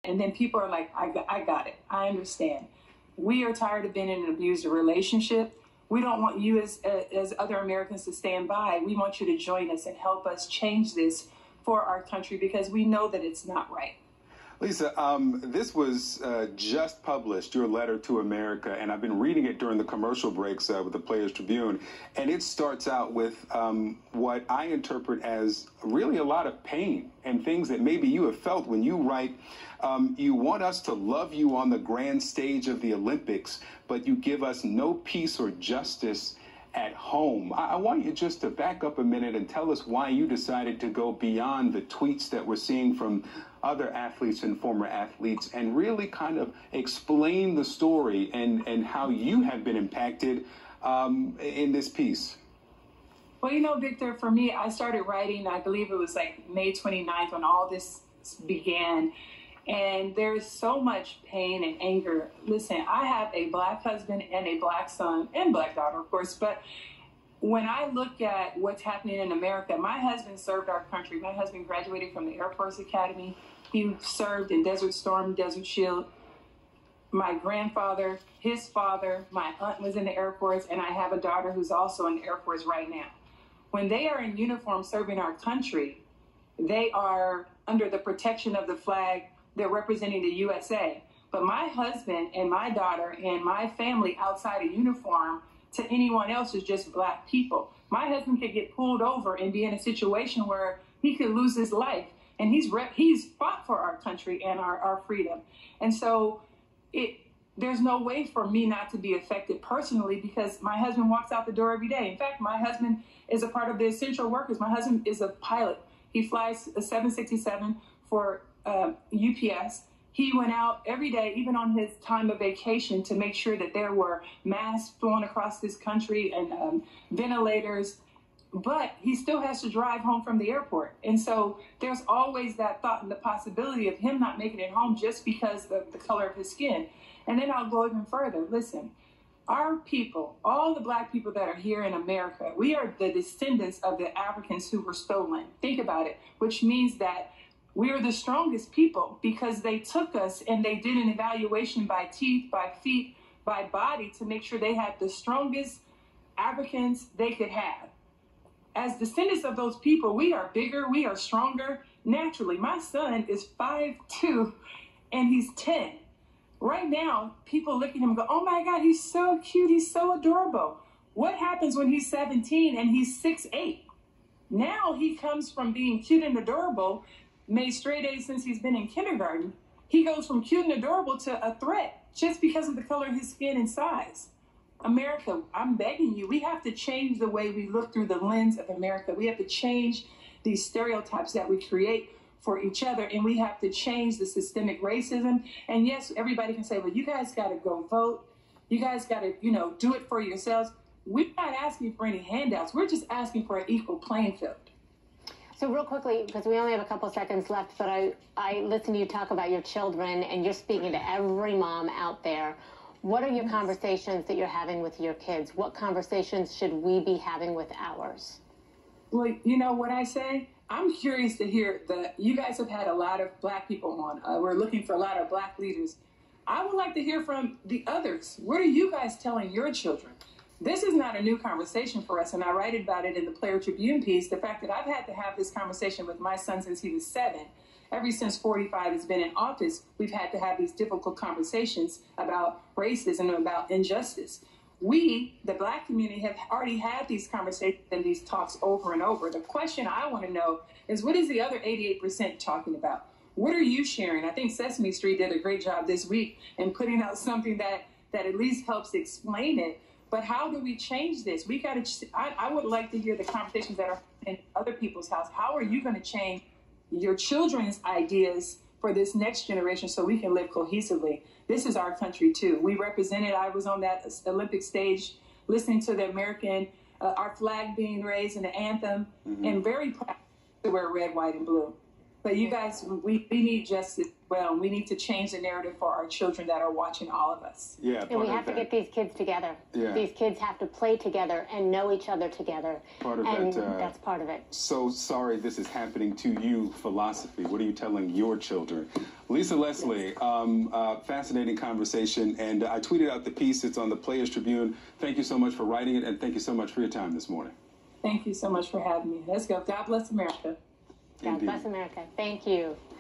And then people are like, I got it. I understand. We are tired of being in an abusive relationship. We don't want you as other Americans to stand by. We want you to join us and help us change this for our country because we know that it's not right. Lisa, this was just published, your letter to America, and I've been reading it during the commercial breaks with the Players Tribune, and it starts out with what I interpret as really a lot of pain and things that maybe you have felt when you write, you want us to love you on the grand stage of the Olympics, but you give us no peace or justice at home. I want you just to back up a minute and tell us why you decided to go beyond the tweets that we're seeing from other athletes and former athletes and really kind of explain the story and how you have been impacted in this piece. Well, you know, Victor, for me, I started writing, I believe it was like May 29th when all this began. And there's so much pain and anger. Listen, I have a black husband and a black son and black daughter, of course. But when I look at what's happening in America, my husband served our country. My husband graduated from the Air Force Academy. He served in Desert Storm, Desert Shield. My grandfather, his father, my aunt was in the Air Force, and I have a daughter who's also in the Air Force right now. When they are in uniform serving our country, they are under the protection of the flag. They're representing the USA. But my husband and my daughter and my family outside of uniform to anyone else is just black people. My husband could get pulled over and be in a situation where he could lose his life. And he's fought for our country and our freedom. And so there's no way for me not to be affected personally because my husband walks out the door every day. In fact, my husband is a part of the essential workers. My husband is a pilot. He flies a 767 for UPS. He went out every day, even on his time of vacation, to make sure that there were masks flown across this country and ventilators. But he still has to drive home from the airport. And so there's always that thought and the possibility of him not making it home just because of the color of his skin. And then I'll go even further. Listen, our people, all the black people that are here in America, we are the descendants of the Africans who were stolen. Think about it, which means that we are the strongest people because they took us and they did an evaluation by teeth, by feet, by body to make sure they had the strongest Africans they could have. As descendants of those people, we are bigger, we are stronger. Naturally, my son is 5'2" and he's 10. Right now, people look at him and go, oh my God, he's so cute, he's so adorable. What happens when he's 17 and he's 6'8"? Now he comes from being cute and adorable, made straight A's since he's been in kindergarten. He goes from cute and adorable to a threat just because of the color of his skin and size. America, I'm begging you, we have to change the way we look through the lens of America. We have to change these stereotypes that we create for each other, and we have to change the systemic racism. And yes, everybody can say, well, you guys got to go vote. You guys got to, do it for yourselves. We're not asking for any handouts. We're just asking for an equal playing field. So real quickly, because we only have a couple seconds left, but I listen to you talk about your children, and you're speaking to every mom out there. What are your conversations that you're having with your kids? What conversations should we be having with ours? Well, you know what I say? I'm curious to hear that you guys have had a lot of black people on. We're looking for a lot of black leaders. I would like to hear from the others. What are you guys telling your children? This is not a new conversation for us, and I write about it in the Player Tribune piece. The fact that I've had to have this conversation with my son since he was 7. Ever since 45 has been in office, we've had to have these difficult conversations about racism and about injustice. We, the black community, have already had these conversations and these talks over and over. The question I want to know is, what is the other 88% talking about? What are you sharing? I think Sesame Street did a great job this week in putting out something that at least helps explain it. But how do we change this? We got to. I would like to hear the conversations that are in other people's house. How are you going to change your children's ideas for this next generation so we can live cohesively? This is our country too. We represented. I was on that Olympic stage listening to the American, our flag being raised and the anthem, and very proud to wear red, white, and blue. But you guys, we need justice. Well, we need to change the narrative for our children that are watching all of us. Yeah, and we have to get these kids together. Yeah. These kids have to play together and know each other together. Part of and that, that's part of it. So sorry this is happening to you philosophy. What are you telling your children? Lisa Leslie, fascinating conversation. And I tweeted out the piece. It's on the Players Tribune. Thank you so much for writing it, and thank you so much for your time this morning. Thank you so much for having me. Let's go. God bless America. God bless America. Thank you.